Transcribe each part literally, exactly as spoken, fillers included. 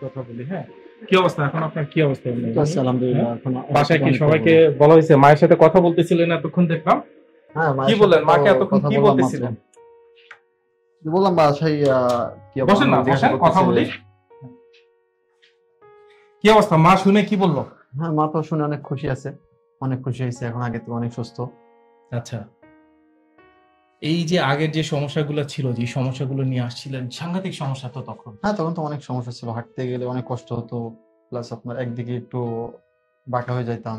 কথা বলি। হ্যাঁ, কি অবস্থা এখন? আপনার কি অবস্থা? আলহামদুলিল্লাহ, এখন বাসায় কি সবাইকে বলা হয়েছে? মায়ের সাথে কথা বলতেছিলেন এতক্ষণ দেখলাম। হ্যাঁ, কি বললেন মাকে এতক্ষণ? কি বলতেছিলেন? বললাম বাসায় কি বসেন না, বসেন, কথা বলি। কি অবস্থা? মা শুনে কি বললো? হ্যাঁ, মা তো শুনে অনেক খুশি আছে, অনেক খুশি হয়েছে, এখন আগে থেকে অনেক সুস্থ। আচ্ছা, এই যে আগের যে সমস্যাগুলো ছিল, যে সমস্যাগুলো নিয়ে আসছিলেন, সাংঘাতিক সমস্যা তো তখন। হ্যাঁ, তখন তো অনেক সমস্যা ছিল, হাঁটতে গেলে অনেক কষ্ট হতো, প্লাস আপনার একদিকে একটু বাঁকা হয়ে যাইতাম।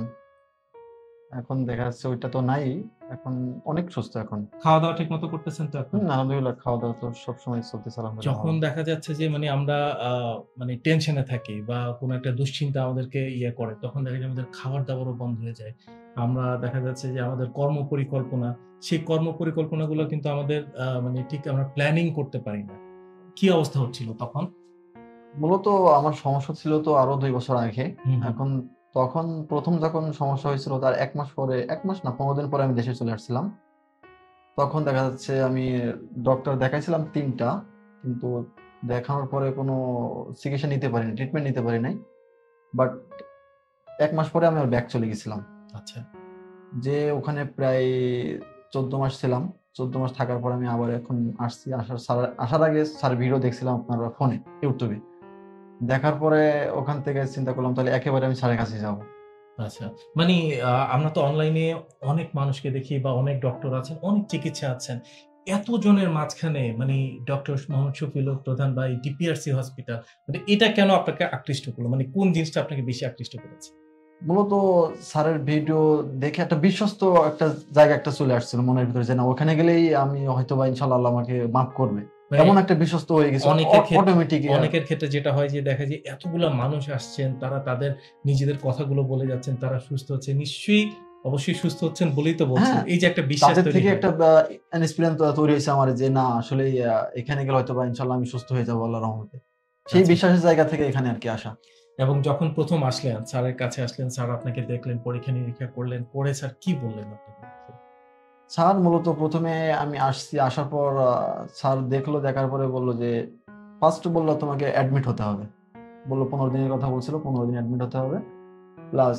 এখন দেখা যাচ্ছে ওইটা তো নাই, এখন অনেক সুস্থ। এখন খাওয়া দাওয়া ঠিক মতো করতেছেন তো এখন? আলহামদুলিল্লাহ, খাওয়া দাওয়া তো সবসময় চলতেছে আলহামদুলিল্লাহ। যখন দেখা যাচ্ছে যে মানে আমরা মানে টেনশনে থাকি বা কোনো একটা দুশ্চিন্তা আমাদেরকে ইয়ে করে, তখন দেখা যায় আমাদের খাবার দাবারও বন্ধ হয়ে যায়। আমরা দেখা যাচ্ছে যে আমাদের কর্ম পরিকল্পনা, সেই কর্ম পরিকল্পনাগুলো কিন্তু আমাদের মানে ঠিক আমরা প্ল্যানিং করতে পারি না। কি অবস্থা হচ্ছিল তখন? মূলত আমার সমস্যা ছিল তো আরো দুই বছর আগে। এখন তখন প্রথম যখন সমস্যা হয়েছিল তার এক মাস পরে, এক মাস না পনেরো দিন পরে আমি দেশে চলে আসছিলাম। তখন দেখা যাচ্ছে আমি ডক্টর দেখাইছিলাম তিনটা, কিন্তু দেখানোর পরে কোনো চিকিৎসা নিতে পারিনি, ট্রিটমেন্ট নিতে পারি নাই। বাট এক মাস পরে আমি ব্যাক চলে গেছিলাম। আচ্ছা, যে ওখানে প্রায় চোদ্দ মাস ছিলাম। চোদ্দ মাস থাকার পর আমি আবার এখন আসছি। আসার আসার আগে স্যার ভিডিও দেখছিলাম আপনার ফোনে, ইউটিউবে। দেখার পরে ওখান থেকে চিন্তা করলাম তাহলে একেবারে আমি স্যারের কাছে যাব। আচ্ছা, মানে আমরা তো অনলাইনে অনেক মানুষকে দেখি বা অনেক ডক্টর আছেন, অনেক চিকিৎসা আছেন, এত জনের মাঝখানে মানে ডক্টর মোহাম্মদ শফিউল প্রধান বা ডিপিআরসি হসপিটাল, মানে এটা কেন আপনাকে আকৃষ্ট করলো? মানে কোন জিনিসটা আপনাকে বেশি আকৃষ্ট করেছে? মূলত স্যারের ভিডিও দেখে একটা বিশ্বস্ত একটা জায়গা একটা চলে আসছিল মনের ভিতরে, যে না ওখানে গেলেই আমি হয়তো বা ইনশাআল্লাহ আল্লাহ আমাকে মাফ করবে, এমন একটা বিশ্বস্ত হয়ে গেছে অটোমেটিক। অনেকের ক্ষেত্রে যেটা হয় যে দেখা যায় এতগুলা মানুষ আসছেন, তারা তাদের নিজেদের কথাগুলো বলে যাচ্ছেন, তারা সুস্থ হচ্ছে, নিশ্চয়ই অবশ্যই সুস্থ হচ্ছেন বলেই তো বলছেন। এই যে একটা বিশ্বাস তৈরি থেকে একটা ইন্সপিরেশন তৈরি হয়েছে আমার, যে না আসলে এখানে গেলে হয়তো বা ইনশাআল্লাহ আমি সুস্থ হয়ে যাবো আল্লাহর রহমতে। সেই বিশ্বাসের জায়গা থেকে এখানে আর কি আসা। এবং যখন প্রথম আসলেন, স্যারের কাছে আসলেন, স্যার আপনাকে দেখলেন, পরীক্ষা নিরীক্ষা করলেন, করে স্যার কি বললেন আপনাকে? স্যার মূলত প্রথমে আমি আসছি, আসার পর স্যার দেখলো, দেখার পরে বললো যে ফার্স্ট বললো তোমাকে অ্যাডমিট হতে হবে। বললো পনেরো দিনের কথা বলছিল, পনেরো দিন অ্যাডমিট হতে হবে, প্লাস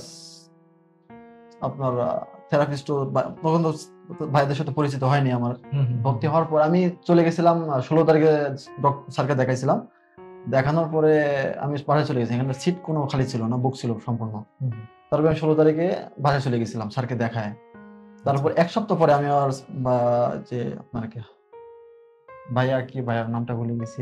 আপনার থেরাপিস্ট। তখন তো ভাইদের সাথে পরিচিত হয়নি আমার। ভর্তি হওয়ার পর আমি চলে গেছিলাম ষোলো তারিখে স্যারকে দেখাইছিলাম। দেখানোর পরে আমি বাসায় চলে গেছি, এখানে সিট কোনো খালি ছিল না, বুক ছিল সম্পূর্ণ। তারপরে আমি ষোলো তারিখে বাসায় চলে গেছিলাম স্যারকে দেখায়। তারপর এক সপ্তাহ পরে আমি আর যে আপনার কি ভাইয়া, কি ভাইয়ার নামটা ভুলে গেছি,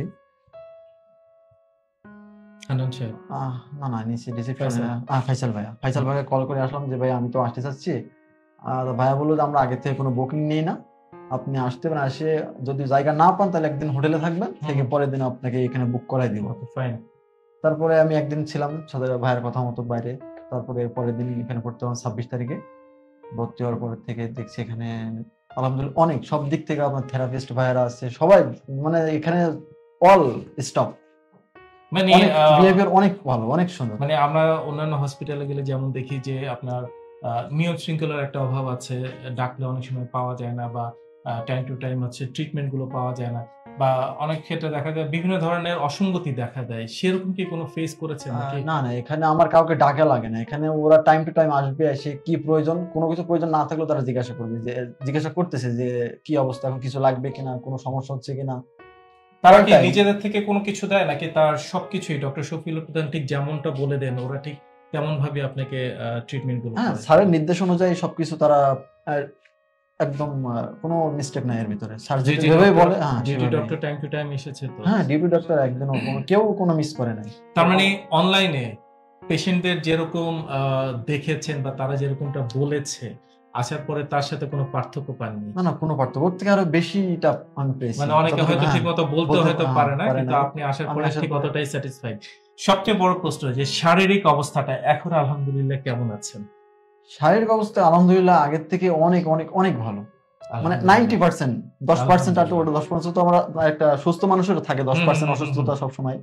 না না নিচে রিসেপশনে ফাইসাল ভাইয়া, ফাইসাল ভাইকে কল করে আসলাম যে ভাই আমি তো আসতে চাচ্ছি। আর ভাইয়া বললো যে আমরা আগে থেকে কোনো বুকিং নেই না, আপনি আসতে পারেন, আসে যদি জায়গা না পান তাহলে একদিন হোটেলে থাকবেন, থেকে পরের দিন আপনাকে এখানে বুক করাই দিব। তারপরে আমি একদিন ছিলাম সাথে ভাইয়ের কথা মতো বাইরে। তারপরে পরের দিন এখানে পড়তে হলাম ছাব্বিশ তারিখে। ভর্তি হওয়ার পর থেকে দেখছি এখানে আলহামদুলিল্লাহ অনেক সব দিক থেকে আপনার থেরাপিস্ট ভাইয়েরা আছে, সবাই মানে এখানে অল স্টাফ মানে বিহেভিয়ার অনেক ভালো, অনেক সুন্দর। মানে আমরা অন্যান্য হসপিটালে গেলে যেমন দেখি যে আপনার নিয়ম শৃঙ্খলার একটা অভাব আছে, ডাকলে অনেক সময় পাওয়া যায় না, বা টাইম টু টাইম হচ্ছে ট্রিটমেন্ট গুলো পাওয়া যায় না, বা অনেক ক্ষেত্রে দেখা যায় বিভিন্ন ধরনের অসঙ্গতি দেখা দেয়। সেরকম কি কোনো ফেস করেছেন নাকি? না না, এখানে আমার কাউকে ডাকা লাগে না, এখানে ওরা টাইম টু টাইম আসবে, এসে কি প্রয়োজন, কোনো কিছু প্রয়োজন না থাকলেও তারা জিজ্ঞাসা করবে, যে জিজ্ঞাসা করতেছে যে কি অবস্থা, এখন কিছু লাগবে কিনা, কোনো সমস্যা হচ্ছে কিনা। তারা কি নিজেদের থেকে কোনো কিছু দেয় নাকি তার সবকিছুই ডক্টর শফিউল প্রধান ঠিক যেমনটা বলে দেন ওরা ঠিক তেমন ভাবে আপনাকে ট্রিটমেন্ট গুলো? হ্যাঁ, স্যারের নির্দেশ অনুযায়ী সবকিছু তারা, একদম কোনো মিস্টেক নাই এর ভিতরে। স্যার যেভাবে বলে, হ্যাঁ duty doctor time to time এসেছে তো? হ্যাঁ, ডিউটি ডক্টর একদম কেউ কোনো মিস করে নাই। তার মানে অনলাইনে পেশেন্টদের যেরকম দেখেছেন বা তারা যেরকমটা বলেছে, আসার পরে তার সাথে কোনো পার্থক্য পাননি? না না, কোনো পার্থক্য, ওর থেকে আরো বেশিটা আমি পেয়েছি। মানে অনেকে হয়তো ঠিকমতো বলতে হয়তো পারে না, কিন্তু আপনি আসার পরে ঠিক অতটাই স্যাটিসফাইড। সবচেয়ে বড় প্রশ্ন যে শারীরিক অবস্থাটা এখন আলহামদুলিল্লাহ কেমন আছেন? শারীরিক অবস্থা আলহামদুলিল্লাহ আগের থেকে অনেক অনেক অনেক ভালো, মানে নাইনটি পার্সেন্ট। দশ পার্সেন্ট আর ওটা দশ পার্সেন্ট তো আমরা একটা সুস্থ মানুষের থাকে, দশ পার্সেন্ট অসুস্থতা সবসময়।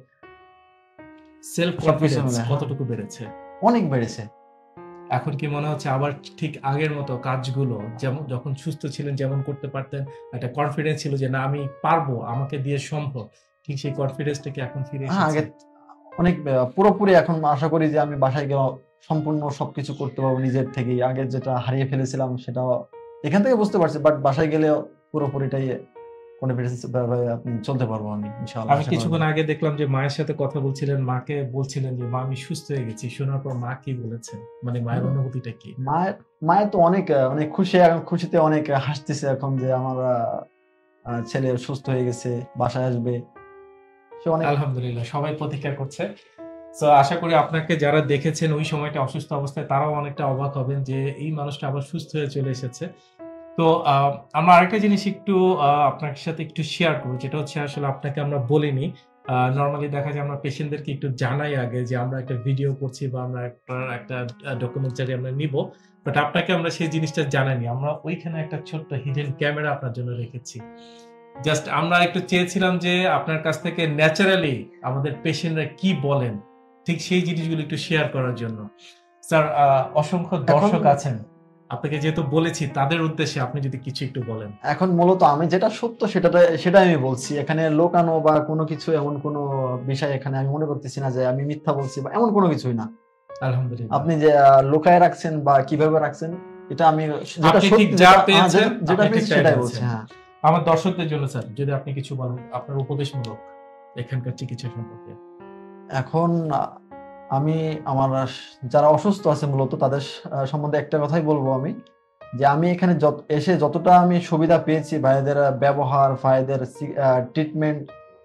সেলফ কনফিডেন্স কতটুকু বেড়েছে? অনেক বেড়েছে। এখন কি মনে হচ্ছে আবার ঠিক আগের মতো কাজগুলো যেমন যখন সুস্থ ছিলেন যেমন করতে পারতেন, একটা কনফিডেন্স ছিল যে না আমি পারবো, আমাকে দিয়ে সম্ভব, ঠিক সেই কনফিডেন্সটা কি এখন ফিরে এসেছে? আগে অনেক আহ, পুরোপুরি এখন আশা করি যে আমি বাসায় গেলে সম্পূর্ণ সবকিছু করতে পারবো নিজের থেকেই। আগে যেটা হারিয়ে ফেলেছিলাম সেটা এখান থেকে বুঝতে পারছি, বাট বাসায় গেলে পুরোপুরিটাই কনফিডেন্স ভাবে আপনি চলতে পারবো আমি ইনশাআল্লাহ। আমি আশা করা কিছুক্ষণ যায়। আগে দেখলাম যে মায়ের সাথে কথা বলছিলেন, মাকে বলছিলেন যে মা আমি সুস্থ হয়ে গেছি, শোনার পর মা কি বলেছেন, মানে মায়ের অনুভূতিটা কি? মায়ের মায়ের তো অনেক আহ, অনেক খুশি, এখন খুশিতে অনেক হাসতেছে এখন যে আমার আহ, আহ, ছেলে সুস্থ হয়ে গেছে, বাসায় আসবে। সে অনেক আলহামদুলিল্লাহ, সবাই প্রতীক্ষা করছে। তো আশা করি আপনাকে যারা দেখেছেন ওই সময়টা অসুস্থ অবস্থায়, তারাও অনেকটা অবাক হবেন যে এই মানুষটা আবার সুস্থ হয়ে চলে এসেছে। তো আহ, আমরা আরেকটা জিনিস একটু আহ, আপনার সাথে একটু শেয়ার করবো, যেটা হচ্ছে আসলে আপনাকে আমরা বলিনি। নর্মালি দেখা যায় আমরা পেশেন্টদেরকে একটু জানাই আগে যে আমরা একটা ভিডিও করছি বা আমরা একটা একটা ডকুমেন্টারি আমরা নিব, বাট আপনাকে আমরা সেই জিনিসটা জানাইনি। আমরা ওইখানে একটা ছোট্ট হিডেন ক্যামেরা আপনার জন্য রেখেছি। জাস্ট আমরা একটু চেয়েছিলাম যে আপনার কাছ থেকে ন্যাচারালি আমাদের পেশেন্টরা কি বলেন, ঠিক সেই জিনিসগুলো একটু শেয়ার করার জন্য। স্যার, অসংখ্য দর্শক আছেন, আপনাকে যেহেতু বলেছি তাদের উদ্দেশ্যে আপনি যদি কিছু একটু বলেন। এখন মূলত আমি যেটা সত্য সেটা সেটাই আমি বলছি, এখানে লোকানো বা কোনো কিছু এমন কোনো বিষয় এখানে আমি মনে করতেছি না যে আমি মিথ্যা বলছি বা এমন কোনো কিছুই না। আলহামদুলিল্লাহ। আপনি যে আহ, লুকায় রাখছেন বা কিভাবে রাখছেন, এটা আমি যেটা আপনি ঠিক সত্যি যা যেটা- হ্যাঁ, পেয়েছেন, যেটা- যেটা আপনি পেয়েছি ঠিক তাই সেটাই বলছেন। বলছি। হ্যাঁ, আমার দর্শকদের জন্য স্যার যদি আপনি কিছু বলেন আপনার উপদেশমূলক এখানকার চিকিৎসা সম্পর্কে। এখন আহ, আমি আমার যারা অসুস্থ আছে মূলত তাদের আহ, সম্বন্ধে একটা কথাই বলবো আমি, যে আমি এখানে যত এসে যতটা আমি সুবিধা পেয়েছি, ভাইদের ব্যবহার, ভাইদের ট্রিটমেন্ট,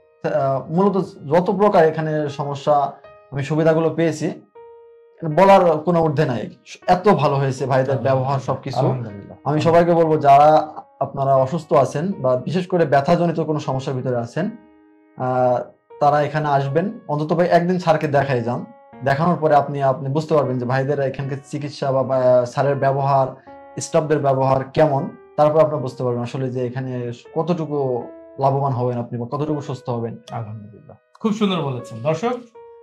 মূলত যত প্রকার এখানে সমস্যা আমি সুবিধাগুলো পেয়েছি বলার কোনো ঊর্ধ্বে নাই। এত ভালো হয়েছে ভাইদের ব্যবহার, সবকিছু। আলহামদুলিল্লাহ। আমি সবাইকে বলবো যারা আপনারা অসুস্থ আছেন বা বিশেষ করে ব্যথাজনিত কোনো সমস্যার ভিতরে আছেন, আহ, তারা এখানে আসবেন, অন্তত ভাই একদিন স্যারকে দেখাই যান। দেখানোর পরে আপনি আপনি বুঝতে পারবেন যে ভাইদের এখানকার চিকিৎসা বা বা স্যারের ব্যবহার, স্টাফদের ব্যবহার কেমন। তারপর আপনি বুঝতে পারবেন আসলে যে এখানে কতটুকু লাভবান হবেন আপনি বা কতটুকু সুস্থ হবেন। আলহামদুলিল্লাহ, খুব সুন্দর বলেছেন। দর্শক,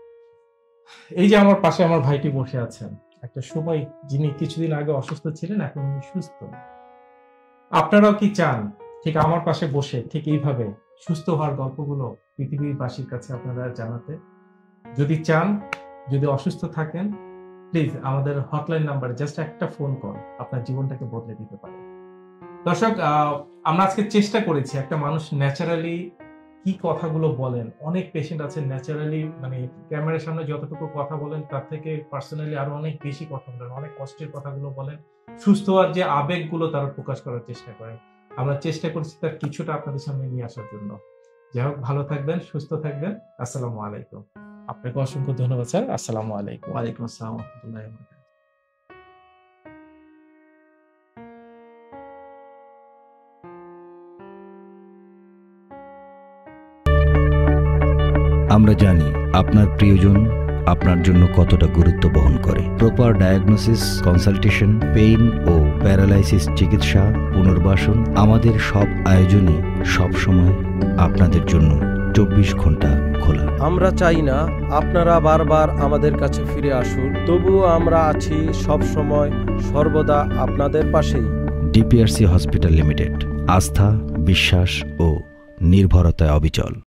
এই যে আমার পাশে আমার ভাইটি বসে আছেন, একটা সময় যিনি কিছুদিন আগে অসুস্থ ছিলেন, এখন উনি সুস্থ। আপনারাও কি চান ঠিক আমার পাশে বসে ঠিক এইভাবে সুস্থ হওয়ার গল্পগুলো পৃথিবীবাসীর কাছে আপনারা জানাতে? যদি চান, যদি অসুস্থ থাকেন, প্লিজ আমাদের হটলাইন নাম্বারে জাস্ট একটা ফোন কল আপনার জীবনটাকে বদলে দিতে পারে। দর্শক, আমরা আজকে চেষ্টা করেছি একটা মানুষ ন্যাচারালি কি কথাগুলো বলেন। অনেক পেশেন্ট আছে ন্যাচারালি মানে ক্যামেরার সামনে যতটুকু কথা বলেন তার থেকে পার্সোনালি আরো অনেক বেশি কথা বলেন, অনেক কষ্টের কথাগুলো বলেন, সুস্থ হওয়ার যে আবেগগুলো তারা প্রকাশ করার চেষ্টা করেন। আমরা চেষ্টা করছি তার কিছুটা আপনাদের সামনে নিয়ে আসার জন্য। যাই হোক, ভালো থাকবেন, সুস্থ থাকবেন। আসসালামু আলাইকুম। আপনাকে অসংখ্য ধন্যবাদ স্যার। আসসালামু আলাইকুম। ওয়ালাইকুম আসসালাম ওয়া রাহমাতুল্লাহি ওয়া বারাকাতুহু। আমরা জানি আপনার প্রিয়জন আপনার জন্য কতটা গুরুত্ব বহন করে। প্রপার ডায়াগনোসিস, কনসালটেশন, পেইন ও প্যারালাইসিস চিকিৎসা, পুনর্বাসন, আমাদের সব আয়োজনে সব সময় আপনাদের জন্য চব্বিশ ঘন্টা খোলা। আমরা চাই না আপনারা বারবার আমাদের কাছে ফিরে আসুন, তবুও আমরা আছি সব সময় সর্বদা আপনাদের পাশেই। ডিপিআরসি হসপিটাল লিমিটেড, আস্থা, বিশ্বাস ও নির্ভরতায় অবিচল।